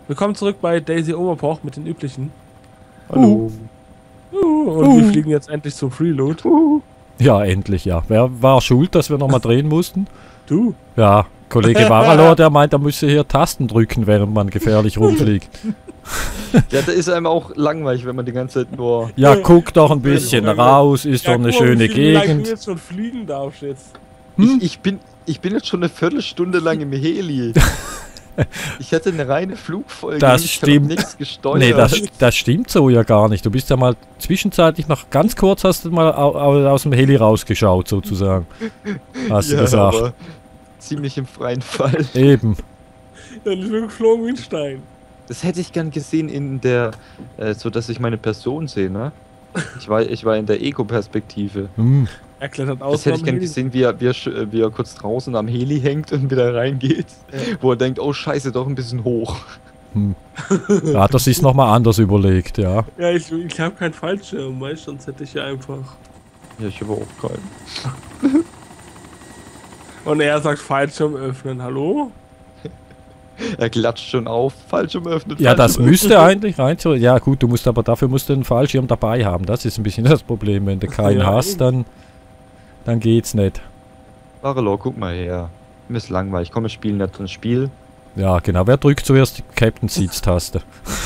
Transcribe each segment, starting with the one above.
Willkommen zurück bei Daisy Oberpoch mit den üblichen. Hallo. Und wir fliegen jetzt endlich zum Freeload. Ja, endlich, ja. Wer war schuld, dass wir nochmal drehen mussten? Du? Ja, Kollege Varalor, der meint, er müsse hier Tasten drücken, während man gefährlich rumfliegt. Ja, da ist einem auch langweilig, wenn man die ganze Zeit nur... Ja, guck doch ein bisschen raus, ist doch eine schöne Wie lange du Gegend. jetzt schon fliegen darfst jetzt. Ich bin jetzt schon eine Viertelstunde lang im Heli. Ich hatte eine reine Flugfolge. Das ich stimmt. hab nichts gesteuert. Nee, das stimmt so ja gar nicht. Du bist ja mal zwischenzeitlich noch ganz kurz, hast du mal aus dem Heli rausgeschaut, sozusagen. Hast du ja, gesagt. aber ziemlich im freien Fall. Eben. Dann ist mir geflogen wie ein Stein. Das hätte ich gern gesehen in der, so dass ich meine Person sehe, ne? Ich war in der Ego-Perspektive. Hm. Er klettert aus. Das hätte ich gern gesehen, wie er kurz draußen am Heli hängt und wieder reingeht. Wo er denkt, oh scheiße, doch ein bisschen hoch. Hm. Da hat er sich nochmal anders überlegt, ja. Ja, ich habe keinen Fallschirm, weißt du, sonst hätte ich ja einfach... Ja, ich habe auch keinen. Und er sagt Fallschirm öffnen, hallo? Er klatscht schon auf, Fallschirm öffnet. Ja, das Fallschirm müsste eigentlich rein. Ja gut, dafür musst du einen Fallschirm dabei haben. Das ist ein bisschen das Problem. Wenn du keinen Ja, hast, dann geht's nicht. Varalor, guck mal her. Mir ist langweilig. Komm, wir spielen nicht ein Spiel. Ja, genau. Wer drückt zuerst die Captain Seats Taste?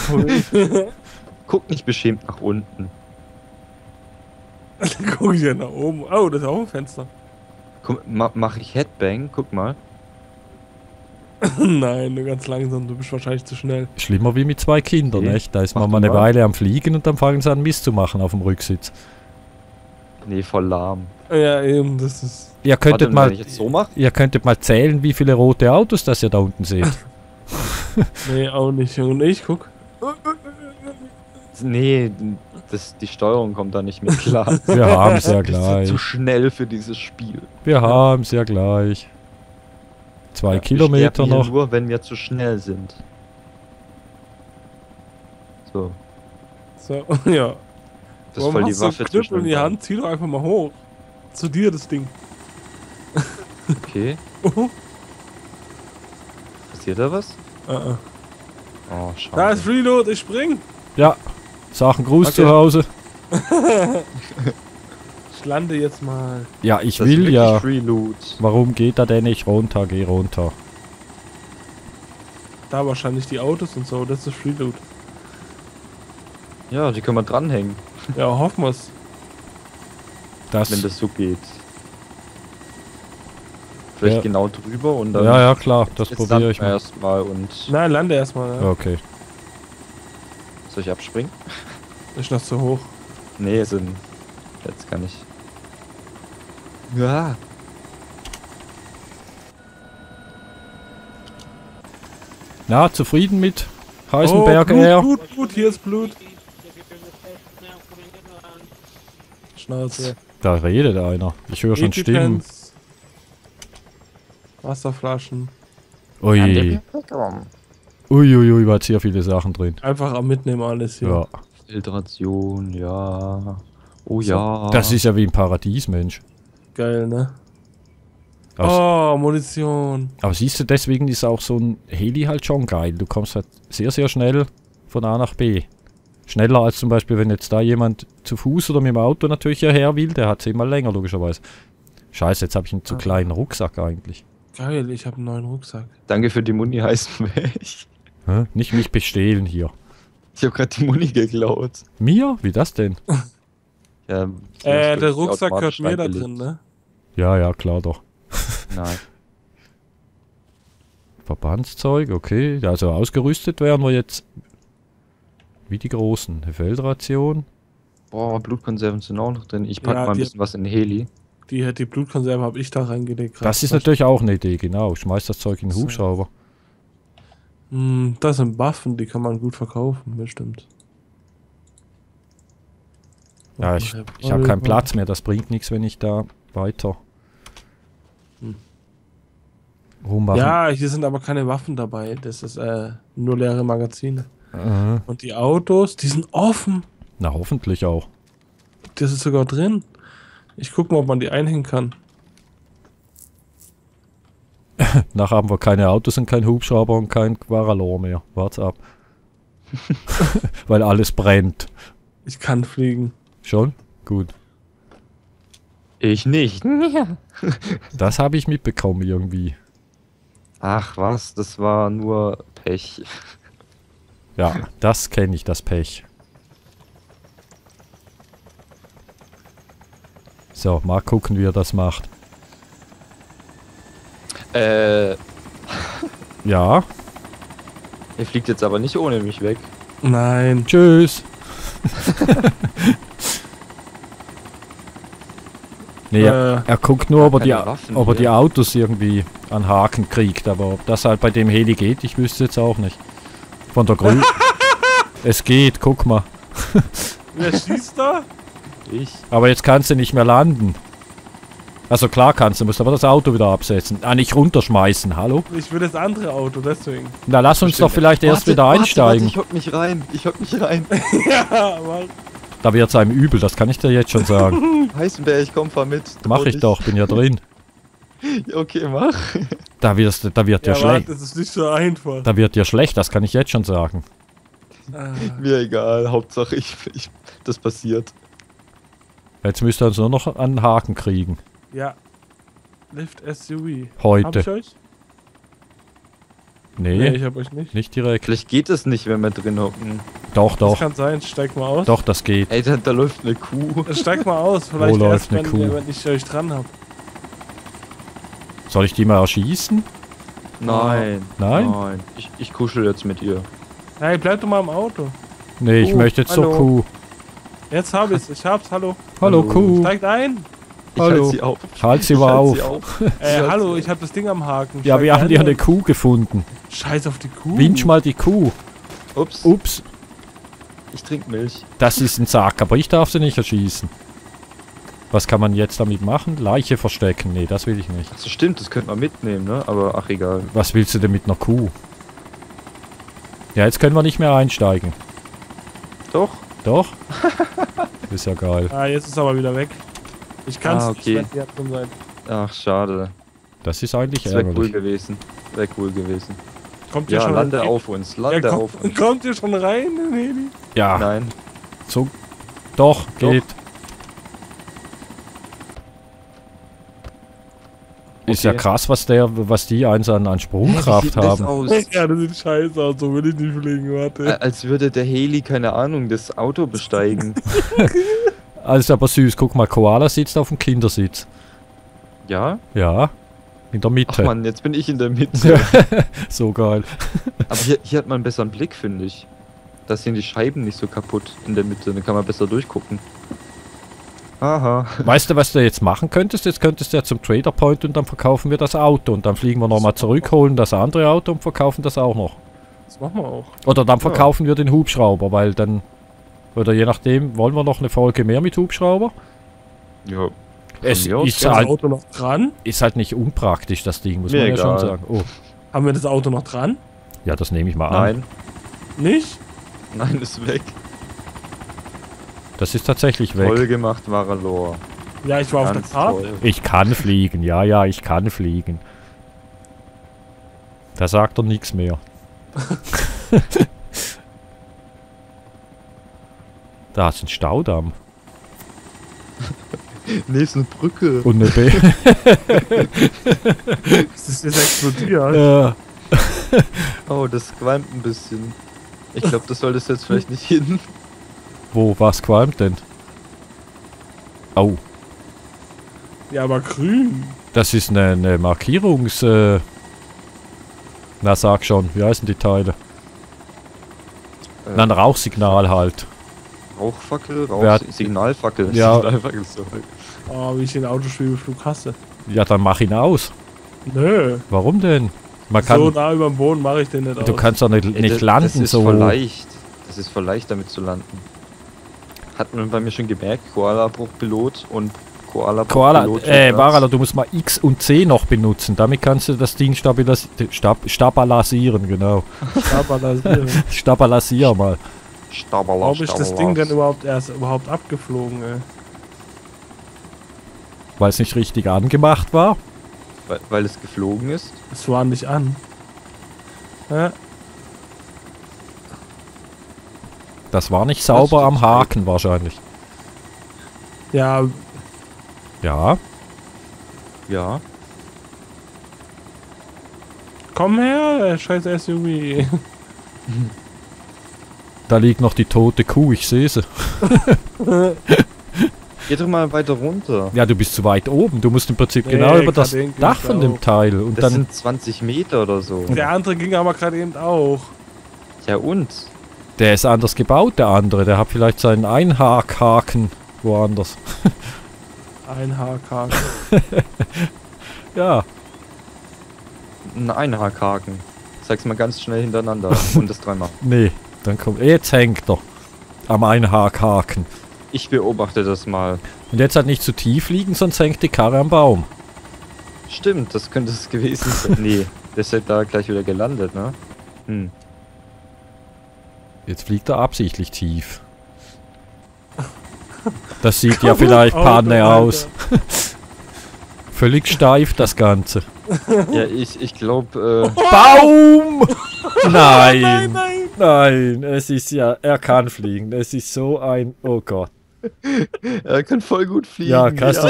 Guck nicht beschämt nach unten. Dann guck ich ja nach oben. Oh, das ist auch ein Fenster. Guck, mach ich Headbang? Guck mal. Nein, nur ganz langsam, du bist wahrscheinlich zu schnell. Schlimmer wie mit zwei Kindern, Okay. echt? Da ist Mach man du mal eine mal. Weile am Fliegen und dann fangen sie an Mist zu machen auf dem Rücksitz. Nee, voll lahm. Ja, eben, das ist... Ihr könntet Warte, mal, wenn ich jetzt so mache? ihr könntet mal zählen, wie viele rote Autos das ihr da unten seht. Nee, auch nicht. Und ich guck. Nee, die Steuerung kommt da nicht mit klar. Wir haben's ja Wir sind gleich. zu schnell für dieses Spiel. Wir haben's ja gleich. 2 Wir Kilometer sterben hier noch. nur, wenn wir zu schnell sind. So. So, ja. Das ist voll die Waffe Knüppel zwischen in den die beiden. Hand, zieh doch einfach mal hoch. Zu dir das Ding. Okay. Passiert da was? Oh, schade. Da ist Reload, ich spring. Ja. Sachen Gruß Okay. zu Hause. Ich lande jetzt mal. Ja, ich Das ist will wirklich ja. Free Loot. Warum geht er denn nicht runter? Geh runter. Da wahrscheinlich die Autos und so, das ist Reload. Ja, die können wir dranhängen, Ja, hoffen wir's. wenn das so geht. Vielleicht Ja. genau drüber und dann. Ja, ja, klar. Das Jetzt probiere ich mal. erstmal und. Nein, lande erstmal. Ja. Okay. Soll ich abspringen? Ist noch zu hoch. Nee, sind. Jetzt kann ich. Ja. Na, zufrieden mit Heisenberg Blut, Air? Blut, hier ist Blut. Schnauze. Da redet einer. Ich höre schon Stimmen. EpiPens. Wasserflaschen. Ui. Uiuiui, war jetzt hier viele Sachen drin. Einfach am Mitnehmen alles hier. Ja. Filtration, ja. Oh So. ja. Das ist ja wie im Paradies, Mensch. Geil, ne? Aber, Oh, Munition. aber siehst du, deswegen ist auch so ein Heli halt schon geil. Du kommst halt sehr, sehr schnell von A nach B. Schneller als zum Beispiel, wenn jetzt da jemand zu Fuß oder mit dem Auto natürlich hierher will, der hat 10-mal länger, logischerweise. Scheiße, jetzt habe ich einen zu kleinen Rucksack eigentlich. Geil, ich habe einen neuen Rucksack. Danke für die Muni, Heisenberg. Hä? Nicht mich bestehlen hier. Ich habe gerade die Muni geklaut. Mir? Wie das denn? Ja, Der Rucksack gehört mir da drin, ne? Ja, ja, klar doch. Nein. Verbandszeug, okay. Also ausgerüstet wären wir jetzt wie die Großen. Eine Feldration. Boah, Blutkonserven sind auch noch drin. Ich pack Ja, mal ein die- bisschen was in den Heli. Die Blutkonserve habe ich da reingelegt. grad. Das ist natürlich auch eine Idee, genau. Schmeiß das Zeug in den So. Hubschrauber. Das sind Waffen, die kann man gut verkaufen, bestimmt. Ja, ich habe keinen Platz mehr. Das bringt nichts, wenn ich da weiter Hm. rummache. Ja, hier sind aber keine Waffen dabei. Das ist nur leere Magazine. Und die Autos, die sind offen. Na, hoffentlich auch. Das ist sogar drin. Ich guck mal, ob man die einhängen kann. Nachher haben wir keine Autos und kein Hubschrauber und kein Quaralor mehr. Wart's ab. Weil alles brennt. Ich kann fliegen. Schon? Gut. Ich nicht. Das habe ich mitbekommen irgendwie. Ach was, das war nur Pech. Ja, das kenne ich, das Pech. So, mal gucken, wie er das macht. Ja, Er fliegt jetzt aber nicht ohne mich weg. Nein. tschüss. Nee, er guckt nur, ob er, keine Waffen ob er die hier. Autos irgendwie an Haken kriegt, aber ob das halt bei dem Heli geht, ich wüsste jetzt auch nicht. Von der Grün. Es geht, guck mal. Wer schießt da? Ich? Aber jetzt kannst du nicht mehr landen. Also klar kannst du, musst aber das Auto wieder absetzen. Ah, nicht runterschmeißen, hallo? Ich will das andere Auto, deswegen. Na, lass uns doch vielleicht erst wieder einsteigen. Ich hock mich rein. Ich hock mich rein. Ja, aber Da wird's einem übel, das kann ich dir jetzt schon sagen. Heißenberg, komm, fahr mit. Mach ich doch, bin ja drin. Okay, mach. Da wird dir ja, schlecht. warte, das ist nicht so einfach. Da wird dir schlecht, das kann ich jetzt schon sagen. Mir egal, Hauptsache das passiert. Jetzt müsst ihr uns nur noch an den Haken kriegen. Ja. Lift SUV. Hab Heute. ich euch? Nee, ich hab euch nicht. nicht direkt. Vielleicht geht es nicht, wenn wir drin hocken. Doch, Das doch. kann sein, steig mal aus. Doch, das geht. Ey, da läuft eine Kuh. Steig mal aus, vielleicht läuft erst, eine Kuh? wenn ich euch dran hab. Soll ich die mal erschießen? Nein. Nein? Nein. Ich kuschel jetzt mit ihr. Hey, bleib doch mal im Auto. Nee, ich Kuh, möchte jetzt zur hallo. Kuh. Jetzt hab ich's, ich hab's, hallo. Hallo, Hallo. Kuh. Steigt ein. Ich Hallo. halt sie auf. Halt sie Ich mal halt auf. sie auf. Hallo, ich hab das Ding am Haken. Ja, Steigt wir haben ein hier eine und- Kuh gefunden. Scheiß auf die Kuh. Winsch mal die Kuh. Ups. Ups, Ich trink Milch. das ist ein Sack, aber ich darf sie nicht erschießen. Was kann man jetzt damit machen? Leiche verstecken? Nee, das will ich nicht. Achso, stimmt, das könnte man mitnehmen, ne? Aber ach, egal. Was willst du denn mit einer Kuh? Ja, jetzt können wir nicht mehr einsteigen. Doch? Doch? Ist ja geil. Ah, jetzt ist aber wieder weg. Ich kann's okay. nicht, wenn die drin sein. Ach, schade. Das ist eigentlich Das wäre cool ärgerlich. gewesen. Wäre cool gewesen. Kommt ihr Ja, schon lande rein? auf uns. Ja, Lande auf uns. kommt ihr schon rein in den Heli? Ja, Nein. so. Doch, geht. Ist ja Okay. krass, was die eins an Sprungkraft Wie sieht das haben. aus? Ja, das sieht scheiße aus, so will ich nicht fliegen, warte. Als würde der Heli, keine Ahnung, das Auto besteigen. Alles aber süß. Guck mal, Koala sitzt auf dem Kindersitz. Ja? Ja, in der Ach Mitte. man, jetzt bin ich in der Mitte. So geil. Aber hier hat man einen besseren Blick, finde ich. Da sind die Scheiben nicht so kaputt in der Mitte. Da kann man besser durchgucken. Aha. Weißt du, was du jetzt machen könntest? Jetzt könntest du ja zum Trader Point und dann verkaufen wir das Auto. Und dann fliegen wir nochmal zurück, holen das andere Auto und verkaufen das auch noch. Das machen wir auch. Oder dann verkaufen wir den Hubschrauber, weil dann... Oder je nachdem, wollen wir noch eine Folge mehr mit Hubschrauber? Ja. Es mir aus, ist Ist das halt, Auto noch dran? ist halt nicht unpraktisch, das Ding, muss Mir man ja schon egal. sagen. Oh, Haben wir das Auto noch dran? ja, das nehme ich mal an. Nein. Nicht? Nein, ist weg. Das ist tatsächlich weg. Toll gemacht, Maralor. Ja, ich war auf der Ganz Fahrt. toll. Ich kann fliegen, ja, ich kann fliegen. Da sagt er nichts mehr. Da ist ein Staudamm. Nee, ist eine Brücke. Und eine B. Das ist jetzt explodiert. Ja. Oh, das qualmt ein bisschen. Ich glaube, das soll das jetzt vielleicht nicht hin. Wo, was qualmt denn? Au, Ja, aber grün. das ist eine Markierungs... na, sag schon, wie heißen die Teile? Na, ein Rauchsignal halt. Rauchfackel, Wer hat- Signalfackel. Ja. Signalfackel, sorry. Oh, wie ich den Autoschwebeflug hasse. Ja, dann mach ihn aus. Nö. Warum denn? Man kann... So nah über dem Boden mache ich den nicht du aus. kannst doch nicht, Ey, nicht das landen ist so. voll leicht. Das ist voll leicht, damit zu landen. Hat man bei mir schon gemerkt, Koala-Pilot und Koala, Koala-Pilot. Barala, du musst mal X und C noch benutzen. Damit kannst du das Ding stabilisieren, genau. Stabilisier mal. Warum ist das Ding denn überhaupt abgeflogen, ey? Weil es nicht richtig angemacht war. Weil es geflogen ist? Es war nicht an. Ja, Das war nicht sauber am Haken wahrscheinlich. ja, Ja, Ja. komm her, der scheiß SUV. da liegt noch die tote Kuh, ich sehe sie. Geh doch mal weiter runter. Ja, du bist zu weit oben. Du musst im Prinzip Nee, genau über das gerade eben Dach ging's von dem auch. Teil. Und Das dann, sind 20 Meter oder so. Der andere ging aber gerade eben auch. Ja und? der ist anders gebaut, der andere. Der hat vielleicht seinen Einhakhaken woanders. Ein Haarkark. Ja, Ein Einhakhaken. Sag's mal ganz schnell hintereinander und das dreimal. nee. Dann kommt. Jetzt hängt er. Am Einhakhaken. Ich beobachte das mal. Und jetzt halt nicht zu tief liegen, sonst hängt die Karre am Baum. Stimmt, das könnte es gewesen sein. Nee, der ist ja da gleich wieder gelandet, ne? Hm. Jetzt fliegt er absichtlich tief. Das sieht ja vielleicht Auto, Panne Alter. aus. Völlig steif das Ganze. Ja, ich glaube, Baum! Nein! Nein, nein. Nein, es ist ja, er kann fliegen. Es ist so ein, oh Gott. er kann voll gut fliegen. Ja, kannst du-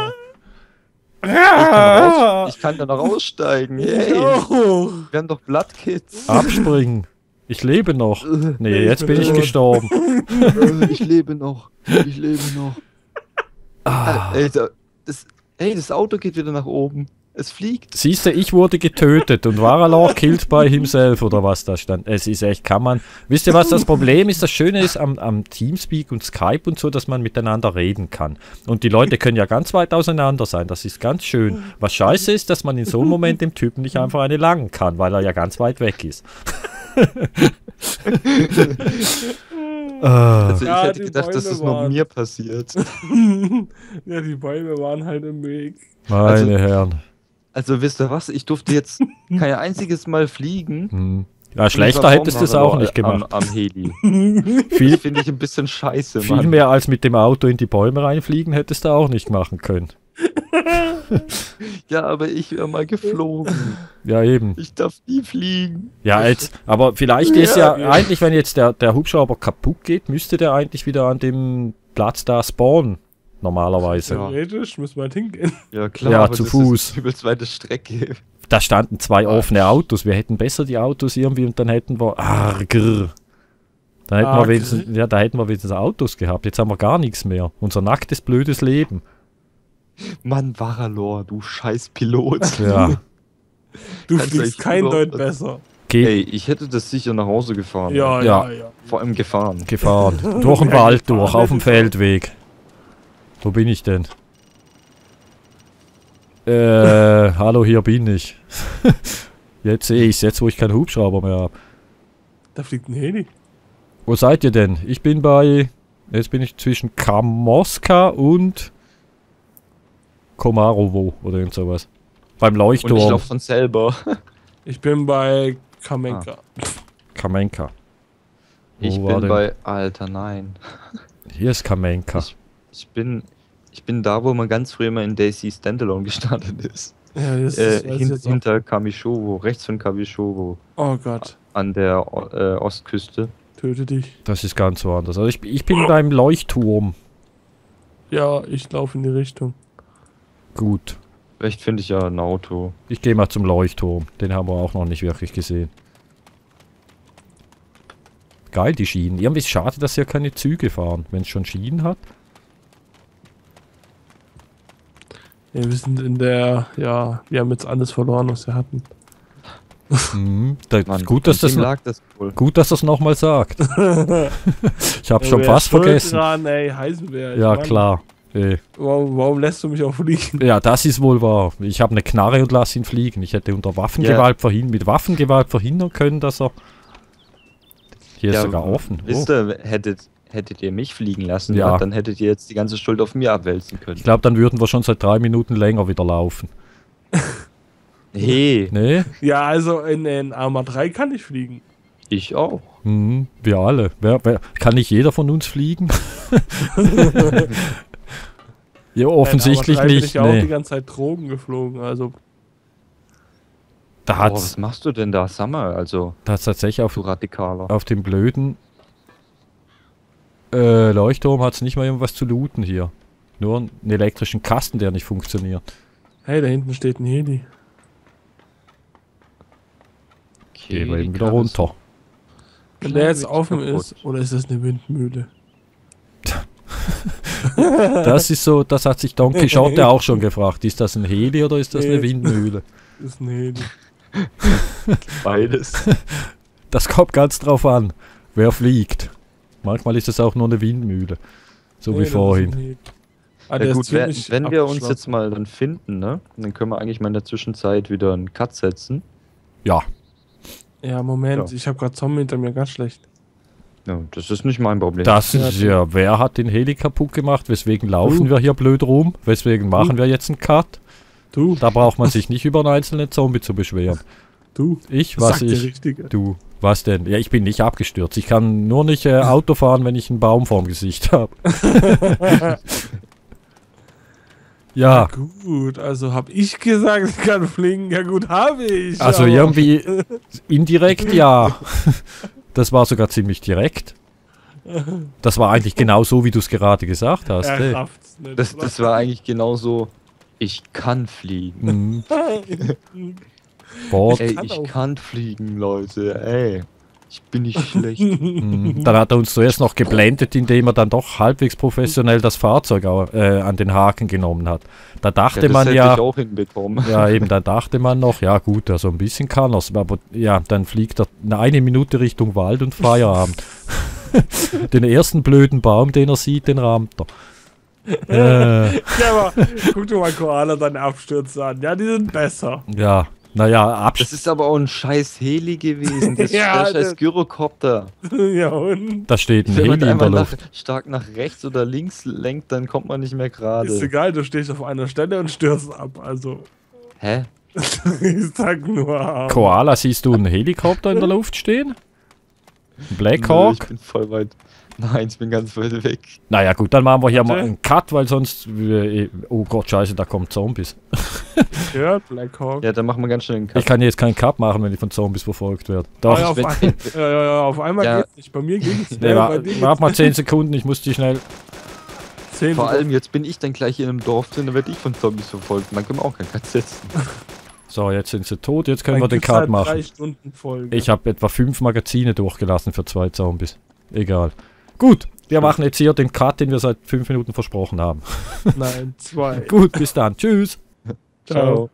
Ich kann da noch aussteigen. Yay. Oh. Wir haben doch Bloodkids. Abspringen. Ich lebe noch. Nee, jetzt bin ich tot. gestorben. Ich lebe noch. Ich lebe noch. Alter, das Auto geht wieder nach oben. Es fliegt. Siehst du, ich wurde getötet und Varalor killed by himself oder was da stand. Es ist echt, kann man. Wisst ihr, was das Problem ist? Das Schöne ist am Teamspeak und Skype und so, dass man miteinander reden kann. Und die Leute können ja ganz weit auseinander sein. Das ist ganz schön. Was scheiße ist, dass man in so einem Moment dem Typen nicht einfach eine langen kann, weil er ja ganz weit weg ist. Also Ja, ich hätte die gedacht, dass Bäume das nur waren- mir passiert. Ja, die Bäume waren halt im Weg. Meine Also- Herren. Also wisst ihr was? Ich durfte jetzt kein einziges Mal fliegen. Hm. Ja, schlechter hättest du es auch nicht gemacht. Am Heli. Viel, Finde ich ein bisschen scheiße, viel Mann. mehr als mit dem Auto in die Bäume reinfliegen hättest du auch nicht machen können. Ja, aber ich wäre mal geflogen. Ja, eben. Ich darf nie fliegen. Ja, jetzt, aber vielleicht ist ja Ja. eigentlich, wenn jetzt der Hubschrauber kaputt geht, müsste der eigentlich wieder an dem Platz da spawnen. Normalerweise. Ja. Theoretisch müssen wir halt hingehen. Ja, klar. Ja, aber zu das Fuß. Ist eine übelst weite Strecke. Da standen 2 offene Autos. Wir hätten besser die Autos irgendwie und dann hätten wir. Grr. Dann hätten wir Grr. wenigstens, ja, da hätten wir wenigstens Autos gehabt. Jetzt haben wir gar nichts mehr. Unser nacktes, blödes Leben. Mann, Varalor, du scheiß Pilot. Ja. Du Kannst fliegst echt kein überhaupt- Deut besser. Ey, ich hätte das sicher nach Hause gefahren. Ja, Ja. ja, ja. Vor allem gefahren. Gefahren. Durch den Wald durch, auf dem Feldweg. Wo bin ich denn? Hallo, hier bin ich. Jetzt sehe ich's, jetzt wo ich keinen Hubschrauber mehr habe. Da fliegt ein Heli. Wo seid ihr denn? Ich bin bei. Jetzt bin ich zwischen Kamoska und Komarovo oder irgend sowas. Beim Und ich Leuchtturm. laufe von selber. Ich bin bei Kamenka. Kamenka. Ich Wo war bin denn? bei. Alter, nein. Hier ist Kamenka. Ich bin da, wo man ganz früher mal in Daisy Standalone gestartet ist. Ja, das ist, weiß ich jetzt auch. Hinter Kamishovo, rechts von Kamishovo. Oh Gott, An der Ostküste. töte dich. Das ist ganz woanders. Also ich bin beim Leuchtturm. Ja, ich laufe in die Richtung. Gut. Vielleicht finde ich ja ein Auto. Ich gehe mal zum Leuchtturm. Den haben wir auch noch nicht wirklich gesehen. Geil, die Schienen. Irgendwie ist es schade, dass hier keine Züge fahren, wenn es schon Schienen hat. Ja, wir sind in der, ja, wir haben jetzt alles verloren, was wir hatten. Mhm. Mann, Gut, dass an das dem lag das wohl. gut, dass das nochmal sagt. Ich habe schon Wer fast ist schuld vergessen. Dran, ey, Heisenberg. Ja, Mann. klar. Warum lässt du mich auch fliegen? Ja, das ist wohl wahr. Ich habe eine Knarre und lass ihn fliegen. Ich hätte unter Waffengewalt mit Waffengewalt verhindern können, dass er. Hier ist Ja, sogar offen. Wisst ihr, hättet ihr mich fliegen lassen, Ja. dann hättet ihr jetzt die ganze Schuld auf mir abwälzen können. Ich glaube, dann würden wir schon seit 3 Minuten länger wieder laufen. Hey, Nee? Ja, also in Arma 3 kann ich fliegen. ich auch. Mhm, wir alle. Kann nicht jeder von uns fliegen? Ja, offensichtlich in Arma 3 bin nicht. ich ja auch die Nee. ganze Zeit Drogen geflogen, also Da Boah, hat's, was machst du denn da, Summer? Also, da hat's tatsächlich du radikaler. auf dem blöden Leuchtturm hat's nicht mal irgendwas zu looten hier. Nur einen elektrischen Kasten, der nicht funktioniert. Hey, da hinten steht ein Heli. Gehen wir die eben wieder Karre ist- runter. Wenn der jetzt Klar, offen kaputt. ist, oder ist das eine Windmühle? Das ist so, das hat sich Don Quixote auch schon gefragt. Ist das ein Heli oder ist das eine Nee. Windmühle? Das ist ein Heli. Beides. Das kommt ganz drauf an, wer fliegt. Manchmal ist es auch nur eine Windmühle. So Nee, wie das ist vorhin. ein Heli. Ah, Ja der ist gut, ziemlich wenn wir uns abgeschlossen. jetzt mal dann finden, ne? Dann können wir eigentlich mal in der Zwischenzeit wieder einen Cut setzen. Ja, Ja, Moment, Ja. ich habe gerade Zombie hinter mir, ganz schlecht. Ja, das ist nicht mein Problem. das Ja, ist ja, wer hat den Heli kaputt gemacht? Weswegen laufen Du. wir hier blöd rum? Weswegen machen wir jetzt einen Cut? Du, Da braucht man sich nicht über einen einzelnen Zombie zu beschweren. du. Ich, Das was sagt der ich, Richtige. du, was denn? Ja, ich bin nicht abgestürzt. Ich kann nur nicht Auto fahren, wenn ich einen Baum vorm Gesicht habe. Ja, Gut, also habe ich gesagt, ich kann fliegen. Ja gut, habe ich. also aber- irgendwie indirekt ja. Das war sogar ziemlich direkt. Das war eigentlich genau so, wie du es gerade gesagt hast. Er ey. rafft's nicht. Das war eigentlich genauso. Ich kann fliegen. Mhm. Boah, Ey, kann ich auch. kann fliegen, Leute. Ey, ich bin nicht schlecht. Dann hat er uns zuerst noch geblendet, indem er dann doch halbwegs professionell das Fahrzeug an den Haken genommen hat. Da dachte das man hätte ja, ich auch hinbekommen. ja eben, da dachte man noch, ja gut, so ein bisschen kann er's, aber ja, dann fliegt er eine Minute Richtung Wald und Feierabend. Den ersten blöden Baum, den er sieht, den rahmt er. Ja, aber guck dir mal Koala deine Abstürze an. Ja, die sind besser. Ja, naja, Das ist aber auch ein scheiß Heli gewesen. Das Ja, ist der scheiß das- Gyrocopter. Ja, und? da steht ein Wenn man Heli in der einmal Luft. stark nach rechts oder links lenkt, dann kommt man nicht mehr Ist gerade. egal, du stehst auf einer Stelle und stürzt ab. Also, Hä? ich sag nur. Koala, siehst du einen Helikopter in der Luft stehen? Ein Black Nö, Hawk? Ich bin voll weit. Nein, ich bin ganz weit weg. Naja gut, dann machen wir hier mal Warte. einen Cut, weil sonst... oh Gott, scheiße, da kommen Zombies. Gehört, Black Hawk. Ja, dann machen wir ganz schnell einen Cut. Ich kann jetzt keinen Cut machen, wenn ich von Zombies verfolgt werde. Doch, Ja, wenn- auf einmal Ja. geht's nicht. Bei mir geht's. nee, warte mal 10 Sekunden, ich muss die schnell... 10 Vor allem, jetzt bin ich dann gleich hier in einem Dorf drin, dann werde ich von Zombies verfolgt. Dann können wir auch keinen Cut setzen. So, jetzt sind sie tot, jetzt können wir den Cut machen. 3 Stunden Folge. Ich habe etwa 5 Magazine durchgelassen für 2 Zombies. Egal. Gut, wir machen jetzt hier den Cut, den wir seit 5 Minuten versprochen haben. Nein, 2. Gut, bis dann. Tschüss. Ciao.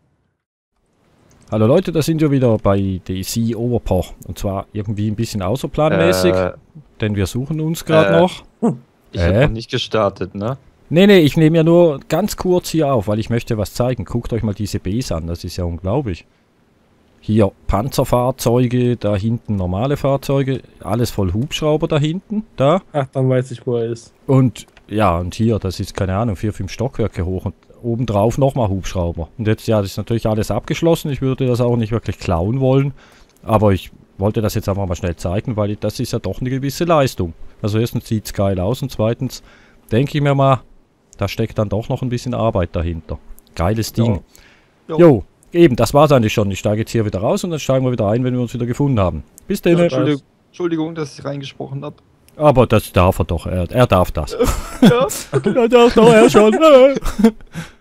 Hallo Leute, da sind wir wieder bei DC Overpoch. Und zwar irgendwie ein bisschen außerplanmäßig, denn wir suchen uns gerade noch. Ich habe noch nicht gestartet, ne? Nee, ich nehme ja nur ganz kurz hier auf, weil ich möchte was zeigen. Guckt euch mal diese Bs an, das ist ja unglaublich. Hier Panzerfahrzeuge, da hinten normale Fahrzeuge, alles voll Hubschrauber da hinten, da. Ach, dann weiß ich, wo er ist. Und ja, und hier, das ist keine Ahnung, 4, 5 Stockwerke hoch und obendrauf nochmal Hubschrauber. Und jetzt, ja, das ist natürlich alles abgeschlossen, ich würde das auch nicht wirklich klauen wollen, aber ich wollte das jetzt einfach mal schnell zeigen, weil das ist ja doch eine gewisse Leistung. Also erstens sieht es geil aus und zweitens denke ich mir mal, da steckt dann doch noch ein bisschen Arbeit dahinter. Geiles Ding. Ja. Jo, eben, das war's eigentlich schon. Ich steige jetzt hier wieder raus und dann steigen wir wieder ein, wenn wir uns wieder gefunden haben. Bis dann. Ja, Entschuldigung, dass ich reingesprochen habe. Aber das darf er doch, er darf das. Ja. Er darf doch, er schon.